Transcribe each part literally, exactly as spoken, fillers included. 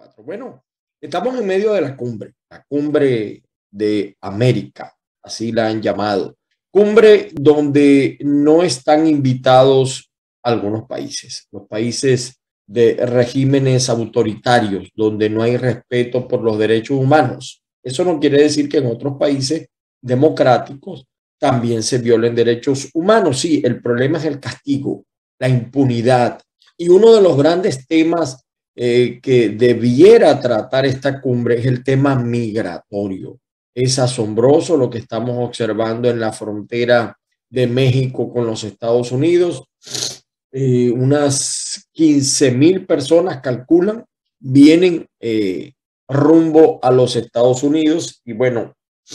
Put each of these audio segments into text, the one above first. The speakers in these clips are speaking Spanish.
veinticuatro. Bueno, estamos en medio de la cumbre, la cumbre de América, así la han llamado. Cumbre donde no están invitados algunos países, los países de regímenes autoritarios, donde no hay respeto por los derechos humanos. Eso no quiere decir que en otros países democráticos también se violen derechos humanos. Sí, el problema es el castigo, la impunidad. Y uno de los grandes temas eh, que debiera tratar esta cumbre es el tema migratorio. Es asombroso lo que estamos observando en la frontera de México con los Estados Unidos. Eh, unas quince mil personas calculan vienen eh, rumbo a los Estados Unidos y bueno,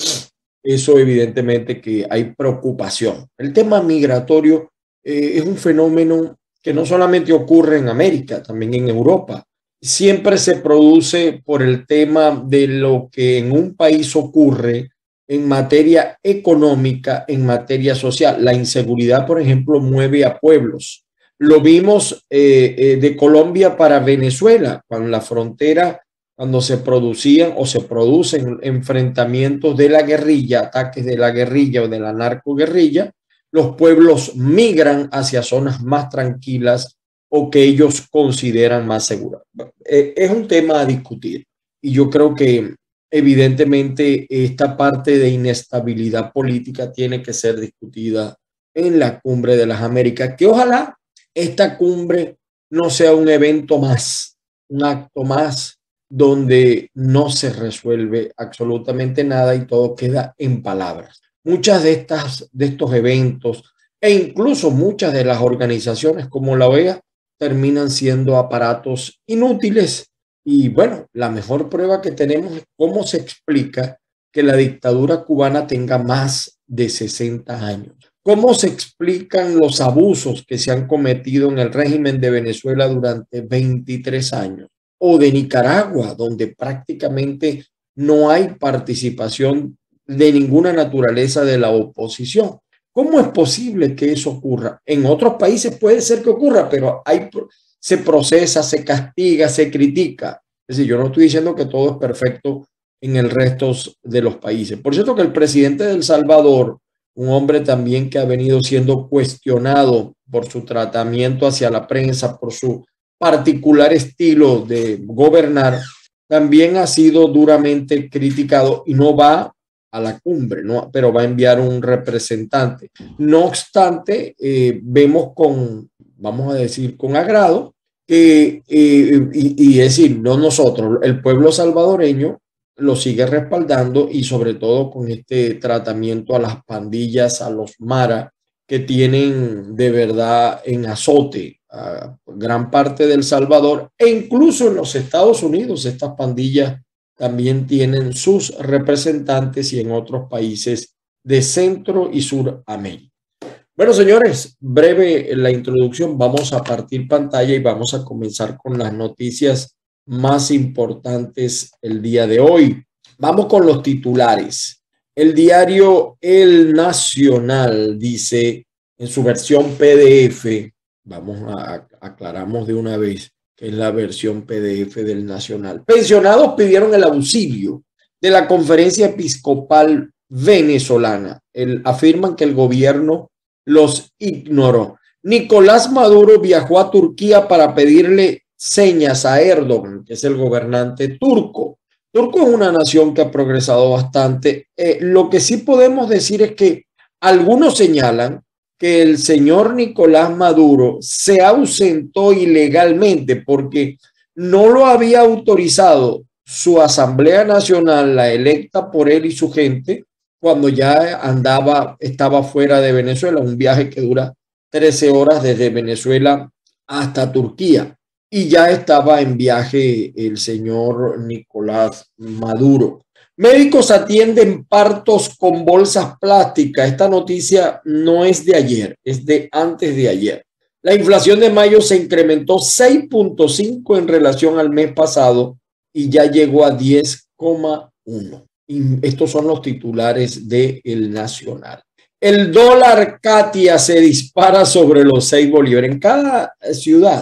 eso evidentemente que hay preocupación. El tema migratorio eh, es un fenómeno que no solamente ocurre en América, también en Europa. Siempre se produce por el tema de lo que en un país ocurre en materia económica, en materia social. La inseguridad, por ejemplo, mueve a pueblos. Lo vimos eh, eh, de Colombia para Venezuela, cuando la frontera, cuando se producían o se producen enfrentamientos de la guerrilla, ataques de la guerrilla o de la narcoguerrilla, los pueblos migran hacia zonas más tranquilas o que ellos consideran más seguras. Eh, es un tema a discutir y yo creo que evidentemente esta parte de inestabilidad política tiene que ser discutida en la Cumbre de las Américas, que ojalá esta cumbre no sea un evento más, un acto más donde no se resuelve absolutamente nada y todo queda en palabras. Muchas de estas, de estos eventos e incluso muchas de las organizaciones como la O E A terminan siendo aparatos inútiles. Y bueno, la mejor prueba que tenemos es cómo se explica que la dictadura cubana tenga más de sesenta años. ¿Cómo se explican los abusos que se han cometido en el régimen de Venezuela durante veintitrés años? O de Nicaragua, donde prácticamente no hay participación de ninguna naturaleza de la oposición. ¿Cómo es posible que eso ocurra? En otros países puede ser que ocurra, pero hay, se procesa, se castiga, se critica. Es decir, yo no estoy diciendo que todo es perfecto en el resto de los países. Por cierto que el presidente de El Salvador, un hombre también que ha venido siendo cuestionado por su tratamiento hacia la prensa, por su particular estilo de gobernar, también ha sido duramente criticado y no va a la cumbre, ¿no? Pero va a enviar un representante. No obstante, eh, vemos con, vamos a decir, con agrado que, eh, y, y es decir, no nosotros, el pueblo salvadoreño lo sigue respaldando y sobre todo con este tratamiento a las pandillas, a los Mara, que tienen de verdad en azote a gran parte del Salvador e incluso en los Estados Unidos estas pandillas también tienen sus representantes y en otros países de Centro y Suramérica. Bueno, señores, breve la introducción. Vamos a partir pantalla y vamos a comenzar con las noticias más importantes el día de hoy. Vamos con los titulares. El diario El Nacional dice en su versión P D F, vamos a aclaramos de una vez, que es la versión P D F del Nacional. Pensionados pidieron el auxilio de la Conferencia Episcopal Venezolana. El, afirman que el gobierno los ignoró. Nicolás Maduro viajó a Turquía para pedirle señas a Erdogan, que es el gobernante turco. Turco es una nación que ha progresado bastante. Eh, lo que sí podemos decir es que algunos señalan que el señor Nicolás Maduro se ausentó ilegalmente porque no lo había autorizado su Asamblea Nacional, la electa por él y su gente, cuando ya andaba, estaba fuera de Venezuela, un viaje que dura trece horas desde Venezuela hasta Turquía. Y ya estaba en viaje el señor Nicolás Maduro. Médicos atienden partos con bolsas plásticas. Esta noticia no es de ayer, es de antes de ayer. La inflación de mayo se incrementó seis punto cinco en relación al mes pasado y ya llegó a diez coma uno. Y estos son los titulares de El Nacional. El dólar Katia se dispara sobre los seis bolívares en cada ciudad.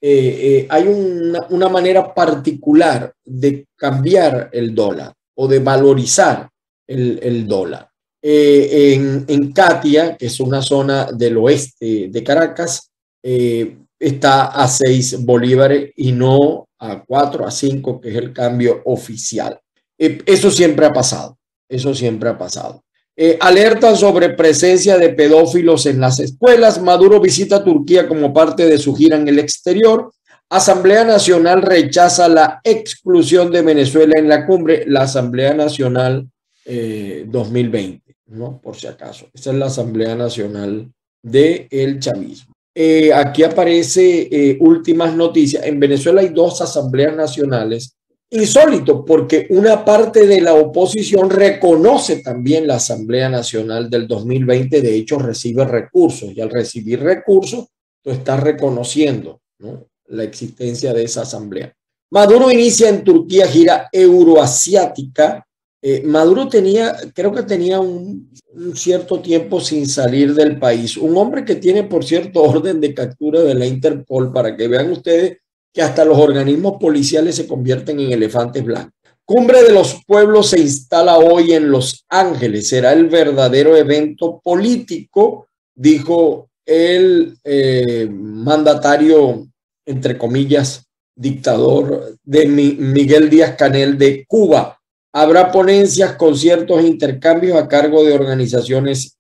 eh, eh, hay una, una manera particular de cambiar el dólar o de valorizar el, el dólar. Eh, en, en Catia, que es una zona del oeste de Caracas, eh, está a seis bolívares y no a cuatro, a cinco, que es el cambio oficial. Eh, eso siempre ha pasado, eso siempre ha pasado. Eh, alerta sobre presencia de pedófilos en las escuelas. Maduro visita Turquía como parte de su gira en el exterior. Asamblea Nacional rechaza la exclusión de Venezuela en la cumbre. La Asamblea Nacional eh, dos mil veinte, ¿no? Por si acaso. Esa es la Asamblea Nacional del chavismo. Eh, aquí aparece eh, últimas noticias. En Venezuela hay dos asambleas nacionales. Insólito, porque una parte de la oposición reconoce también la Asamblea Nacional del dos mil veinte, de hecho recibe recursos, y al recibir recursos, tú estás reconociendo, ¿no?, la existencia de esa asamblea. Maduro inicia en Turquía gira euroasiática. Eh, Maduro tenía, creo que tenía un, un cierto tiempo sin salir del país. Un hombre que tiene, por cierto, orden de captura de la Interpol, para que vean ustedes que hasta los organismos policiales se convierten en elefantes blancos. Cumbre de los Pueblos se instala hoy en Los Ángeles. Será el verdadero evento político, dijo el eh, mandatario, entre comillas, dictador de Miguel Díaz-Canel de Cuba. Habrá ponencias, conciertos e intercambios a cargo de organizaciones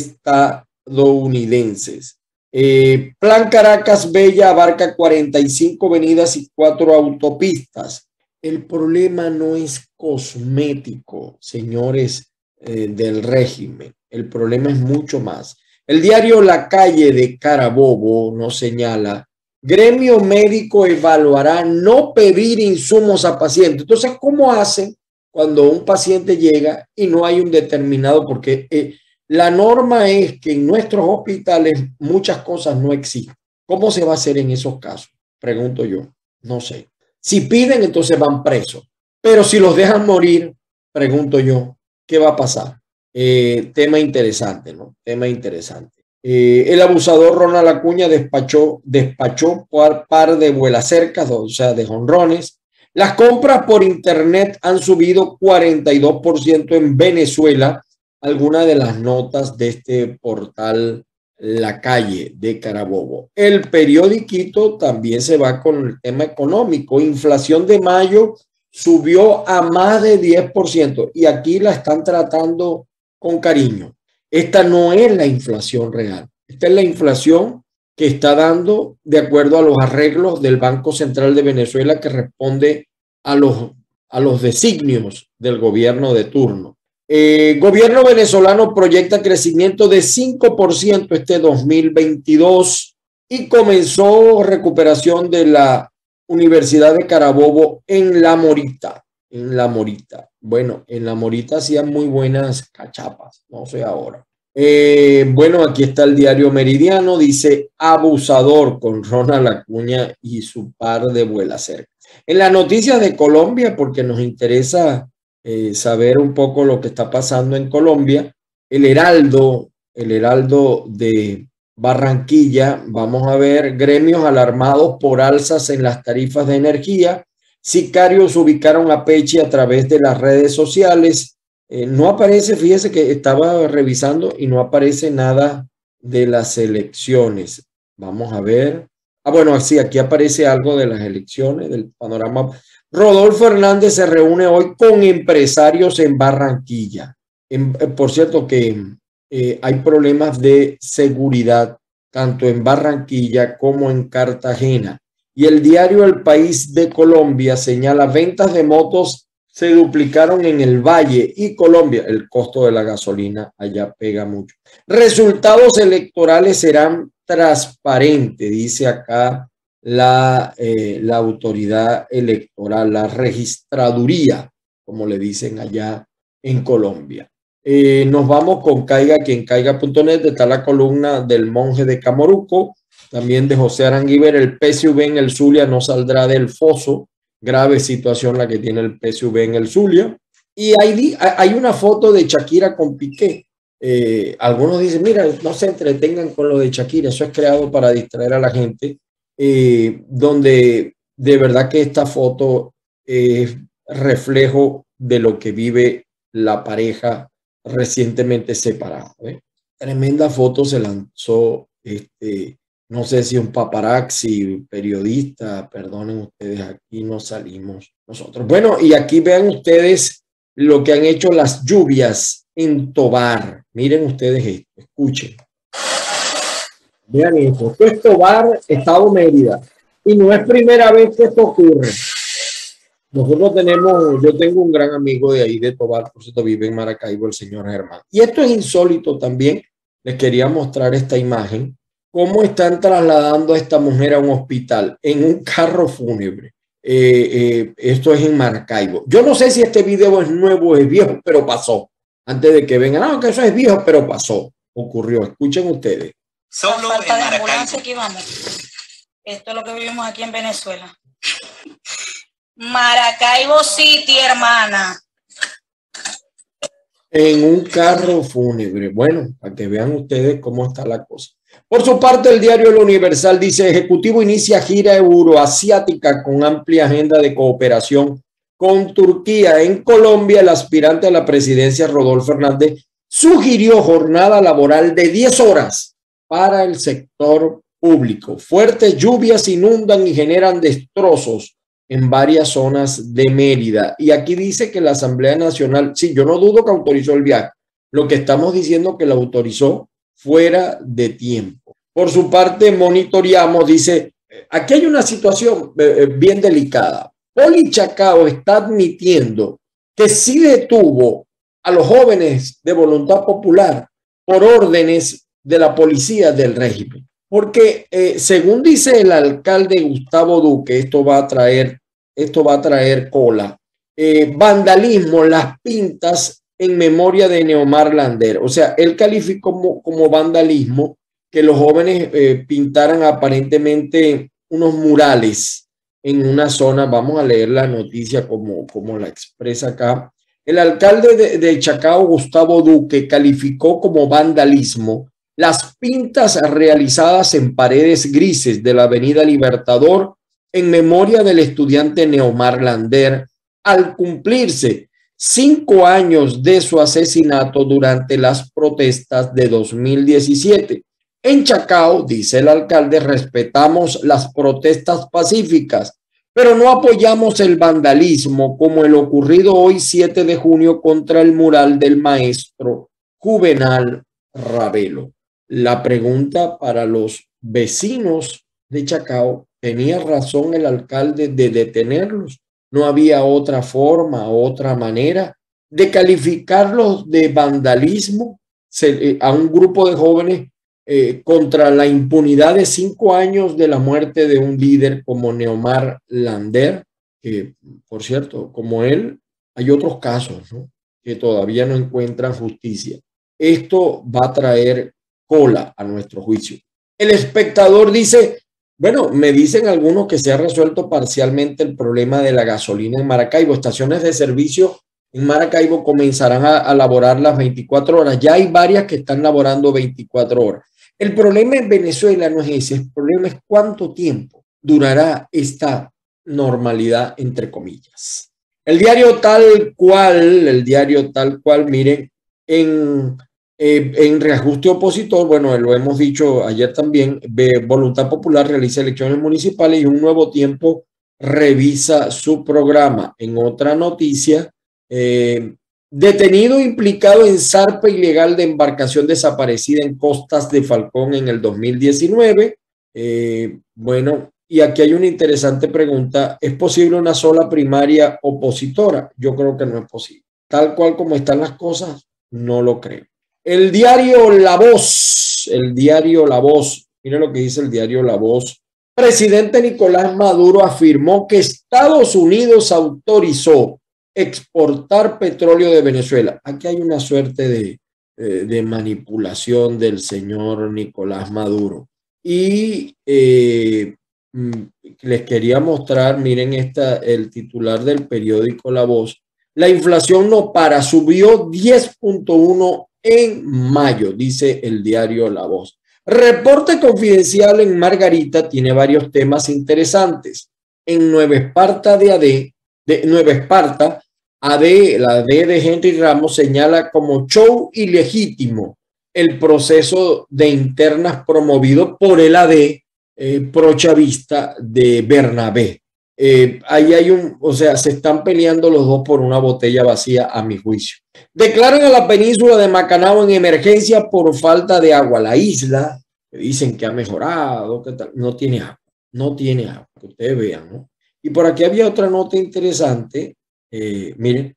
estadounidenses. Eh, Plan Caracas Bella abarca cuarenta y cinco avenidas y cuatro autopistas. El problema no es cosmético, señores eh, del régimen. El problema es mucho más. El diario La Calle de Carabobo nos señala: gremio médico evaluará no pedir insumos a pacientes. Entonces, ¿cómo hacen cuando un paciente llega y no hay un determinado? Porque eh, la norma es que en nuestros hospitales muchas cosas no existen. ¿Cómo se va a hacer en esos casos? Pregunto yo. No sé. Si piden, entonces van presos. Pero si los dejan morir, pregunto yo, ¿qué va a pasar? Eh, tema interesante, ¿no? Tema interesante. Eh, el abusador Ronald Acuña despachó, despachó par, par de vuelacercas, o sea, de jonrones. Las compras por internet han subido cuarenta y dos por ciento en Venezuela. Algunas de las notas de este portal La Calle de Carabobo. El periodiquito también se va con el tema económico. Inflación de mayo subió a más de diez por ciento y aquí la están tratando con cariño. Esta no es la inflación real. Esta es la inflación que está dando de acuerdo a los arreglos del Banco Central de Venezuela, que responde a los, a los designios del gobierno de turno. Eh, gobierno venezolano proyecta crecimiento de cinco por ciento este dos mil veintidós y comenzó recuperación de la Universidad de Carabobo en La Morita. En La Morita. Bueno, en La Morita hacían muy buenas cachapas, no sé ahora. Eh, bueno, aquí está el diario Meridiano, dice abusador con Ronald Acuña y su par de vuelacercas. En las noticias de Colombia, porque nos interesa eh, saber un poco lo que está pasando en Colombia, el Heraldo, el Heraldo de Barranquilla, vamos a ver: gremios alarmados por alzas en las tarifas de energía, sicarios ubicaron a Pechi a través de las redes sociales. Eh, no aparece, fíjese que estaba revisando y no aparece nada de las elecciones. Vamos a ver. Ah, bueno, sí, aquí aparece algo de las elecciones, del panorama. Rodolfo Hernández se reúne hoy con empresarios en Barranquilla. En, eh, por cierto que eh, hay problemas de seguridad tanto en Barranquilla como en Cartagena. Y el diario El País de Colombia señala: ventas de motos se duplicaron en el Valle y Colombia. El costo de la gasolina allá pega mucho. Resultados electorales serán transparentes, dice acá la, eh, la autoridad electoral, la registraduría, como le dicen allá en Colombia. Eh, nos vamos con caiga quien caiga punto net. Está la columna del monje de Camoruco, también de José Aranguiver. El P S U V en el Zulia no saldrá del foso. Grave situación la que tiene el P S U V en el Zulia. Y hay, hay una foto de Shakira con Piqué. Eh, algunos dicen, mira, no se entretengan con lo de Shakira, eso es creado para distraer a la gente. eh, donde de verdad que esta foto es reflejo de lo que vive la pareja recientemente separada. ¿eh? Tremenda foto se lanzó, este, no sé si un paparazzi, periodista, perdonen ustedes, aquí no salimos nosotros. Bueno, y aquí vean ustedes lo que han hecho las lluvias en Tovar. Miren ustedes esto, escuchen. Vean esto, esto es Tovar, Estado Mérida. Y no es primera vez que esto ocurre. Nosotros tenemos, yo tengo un gran amigo de ahí de Tovar, por cierto, vive en Maracaibo, el señor Germán. Y esto es insólito también. Les quería mostrar esta imagen. Cómo están trasladando a esta mujer a un hospital en un carro fúnebre. Eh, eh, esto es en Maracaibo. Yo no sé si este video es nuevo o es viejo, pero pasó. Antes de que vengan, no, que eso es viejo, pero pasó. Ocurrió. Escuchen ustedes. Solo en Maracaibo. Aquí vamos. Esto es lo que vivimos aquí en Venezuela. Maracaibo City, hermana. En un carro fúnebre. Bueno, para que vean ustedes cómo está la cosa. Por su parte, el diario El Universal dice: Ejecutivo inicia gira euroasiática con amplia agenda de cooperación con Turquía. En Colombia, el aspirante a la presidencia, Rodolfo Hernández, sugirió jornada laboral de diez horas para el sector público. Fuertes lluvias inundan y generan destrozos en varias zonas de Mérida. Y aquí dice que la Asamblea Nacional, sí, yo no dudo que autorizó el viaje. Lo que estamos diciendo que la autorizó fuera de tiempo. Por su parte, monitoreamos, dice, aquí hay una situación eh, bien delicada. Poli Chacao está admitiendo que sí detuvo a los jóvenes de Voluntad Popular por órdenes de la policía del régimen. Porque eh, según dice el alcalde Gustavo Duque, esto va a traer, esto va a traer cola, eh, vandalismo, las pintas en memoria de Neomar Lander. O sea, él calificó como, como vandalismo que los jóvenes eh, pintaran aparentemente unos murales en una zona. Vamos a leer la noticia como, como la expresa acá. El alcalde de, de Chacao, Gustavo Duque, calificó como vandalismo las pintas realizadas en paredes grises de la Avenida Libertador en memoria del estudiante Neomar Lander al cumplirse cinco años de su asesinato durante las protestas de dos mil diecisiete. En Chacao, dice el alcalde, respetamos las protestas pacíficas, pero no apoyamos el vandalismo como el ocurrido hoy siete de junio contra el mural del maestro Juvenal Ravelo. La pregunta para los vecinos de Chacao, ¿tenía razón el alcalde de detenerlos? No había otra forma, otra manera de calificarlos de vandalismo se, eh, a un grupo de jóvenes eh, contra la impunidad de cinco años de la muerte de un líder como Neomar Lander, que por cierto, como él, hay otros casos, ¿no?, que todavía no encuentran justicia. Esto va a traer cola a nuestro juicio. El Espectador dice: bueno, me dicen algunos que se ha resuelto parcialmente el problema de la gasolina en Maracaibo. Estaciones de servicio en Maracaibo comenzarán a, a laborar las veinticuatro horas. Ya hay varias que están laborando veinticuatro horas. El problema en Venezuela no es ese. El problema es cuánto tiempo durará esta normalidad, entre comillas. El diario Tal Cual, el diario Tal Cual, miren, en... Eh, en reajuste opositor, bueno, lo hemos dicho ayer también, Voluntad Popular realiza elecciones municipales y Un Nuevo Tiempo revisa su programa. En otra noticia, eh, detenido implicado en zarpa ilegal de embarcación desaparecida en costas de Falcón en el dos mil diecinueve. Eh, bueno, y aquí hay una interesante pregunta. ¿Es posible una sola primaria opositora? Yo creo que no es posible. Tal cual como están las cosas, no lo creo. El diario La Voz, el diario La Voz, miren lo que dice el diario La Voz. Presidente Nicolás Maduro afirmó que Estados Unidos autorizó exportar petróleo de Venezuela. Aquí hay una suerte de, de manipulación del señor Nicolás Maduro. Y eh, les quería mostrar, miren esta, el titular del periódico La Voz. La inflación no para, subió diez punto uno en mayo, dice el diario La Voz. Reporte confidencial en Margarita tiene varios temas interesantes. En Nueva Esparta de A D, de Nueva Esparta, A D, la A D de Henry Ramos señala como show ilegítimo el proceso de internas promovido por el A D eh, prochavista de Bernabé. Eh, ahí hay un, o sea, se están peleando los dos por una botella vacía, a mi juicio. Declaran a la península de Macanao en emergencia por falta de agua. La isla, que dicen que ha mejorado, que tal, no tiene agua, no tiene agua, que ustedes vean, ¿no? Y por aquí había otra nota interesante, eh, miren,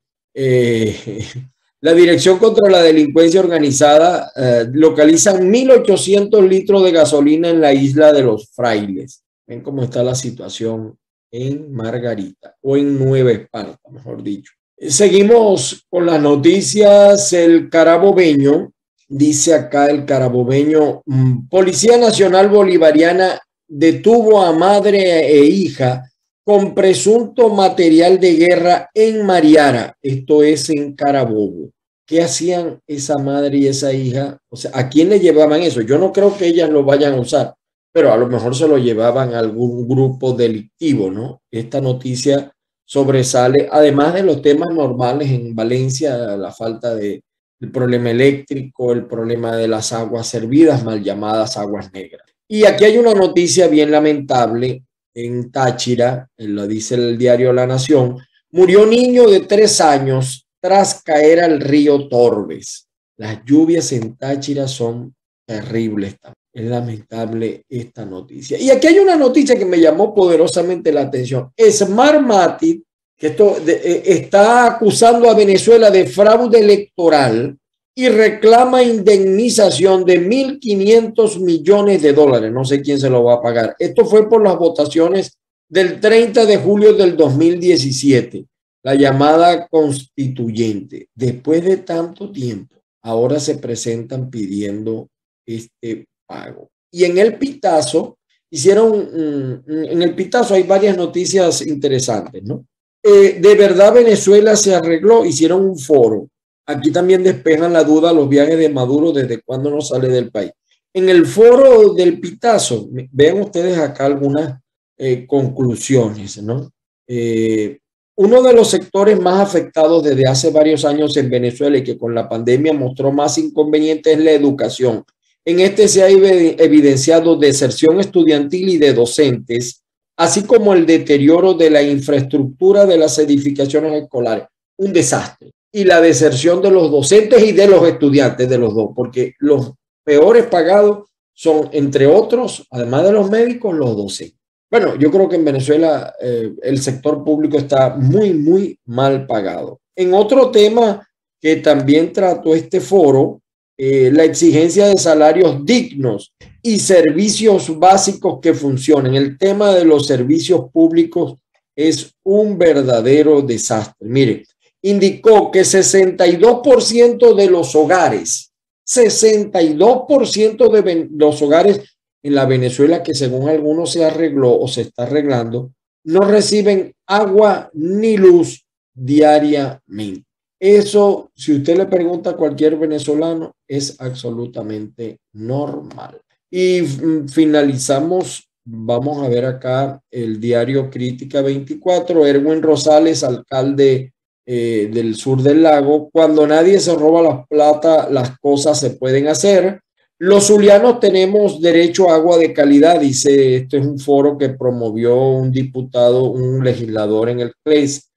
eh, la Dirección contra la Delincuencia Organizada eh, localizan mil ochocientos litros de gasolina en la isla de los Frailes. Ven cómo está la situación en Margarita, o en Nueva Esparta, mejor dicho. Seguimos con las noticias. El Carabobeño, dice acá el Carabobeño, Policía Nacional Bolivariana detuvo a madre e hija con presunto material de guerra en Mariara. Esto es en Carabobo. ¿Qué hacían esa madre y esa hija? O sea, ¿a quién le llevaban eso? Yo no creo que ellas lo vayan a usar, pero a lo mejor se lo llevaban a algún grupo delictivo, ¿no? Esta noticia sobresale, además de los temas normales en Valencia, la falta de el problema eléctrico, el problema de las aguas servidas, mal llamadas aguas negras. Y aquí hay una noticia bien lamentable en Táchira, lo dice el diario La Nación, murió niño de tres años tras caer al río Torbes. Las lluvias en Táchira son terribles también. Es lamentable esta noticia. Y aquí hay una noticia que me llamó poderosamente la atención. Smartmatic, que esto de, eh, está acusando a Venezuela de fraude electoral y reclama indemnización de mil quinientos millones de dólares. No sé quién se lo va a pagar. Esto fue por las votaciones del treinta de julio del dos mil diecisiete, la llamada constituyente. Después de tanto tiempo, ahora se presentan pidiendo este pago. Y en el Pitazo hicieron, en el Pitazo hay varias noticias interesantes, ¿no? Eh, de verdad Venezuela se arregló, hicieron un foro. Aquí también despejan la duda los viajes de Maduro, desde cuándo no sale del país. En el foro del Pitazo, vean ustedes acá algunas eh, conclusiones, ¿no? Eh, uno de los sectores más afectados desde hace varios años en Venezuela y que con la pandemia mostró más inconvenientes es la educación. En este se ha evidenciado deserción estudiantil y de docentes, así como el deterioro de la infraestructura de las edificaciones escolares. Un desastre. Y la deserción de los docentes y de los estudiantes, de los dos, porque los peores pagados son, entre otros, además de los médicos, los docentes. Bueno, yo creo que en Venezuela eh, el sector público está muy, muy mal pagado. En otro tema que también trató este foro, eh, la exigencia de salarios dignos y servicios básicos que funcionen. El tema de los servicios públicos es un verdadero desastre. Mire, indicó que sesenta y dos por ciento de los hogares, sesenta y dos por ciento de los hogares en la Venezuela que según algunos se arregló o se está arreglando, no reciben agua ni luz diariamente. Eso, si usted le pregunta a cualquier venezolano, es absolutamente normal. Y finalizamos, vamos a ver acá el diario Crítica veinticuatro, Erwin Rosales, alcalde eh, del sur del lago, cuando nadie se roba la plata, las cosas se pueden hacer. Los zulianos tenemos derecho a agua de calidad, dice, esto es un foro que promovió un diputado, un legislador en el C L E S,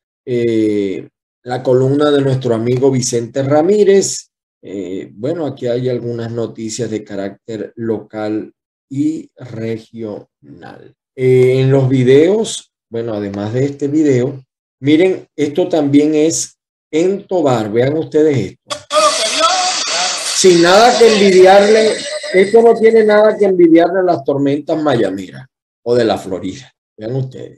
eh, la columna de nuestro amigo Vicente Ramírez. Eh, bueno, aquí hay algunas noticias de carácter local y regional. Eh, en los videos, bueno, además de este video, miren, esto también es en Tobar, vean ustedes esto. Sin nada que envidiarle, esto no tiene nada que envidiarle a las tormentas mayameras o de la Florida. Vean ustedes.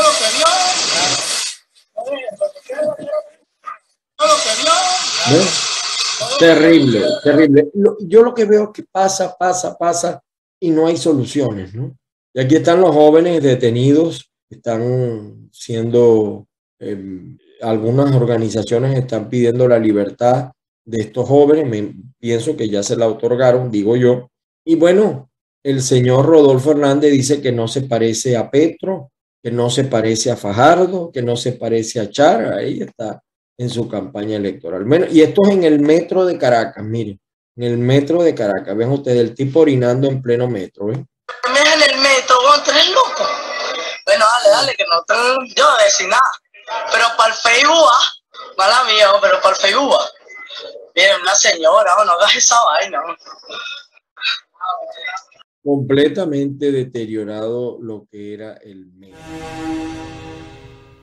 ¿No? Terrible, terrible. Yo lo que veo es que pasa, pasa, pasa y no hay soluciones, ¿no? Y aquí están los jóvenes detenidos, están siendo, eh, algunas organizaciones están pidiendo la libertad de estos jóvenes, me pienso que ya se la otorgaron, digo yo. Y bueno, El señor Rodolfo Hernández dice que no se parece a Petro, que no se parece a Fajardo, que no se parece a Char. Ahí está en su campaña electoral. Bueno, y esto es en el metro de Caracas, miren, en el metro de Caracas. Ven ustedes el tipo orinando en pleno metro, ¿eh? En el metro, vos tres locos. Bueno, dale, dale, que no te yo no decir nada. Pero para el Facebook, ah, mala mía, pero para el Facebook, ah. Miren, una señora, no hagas esa vaina. Completamente deteriorado lo que era el metro.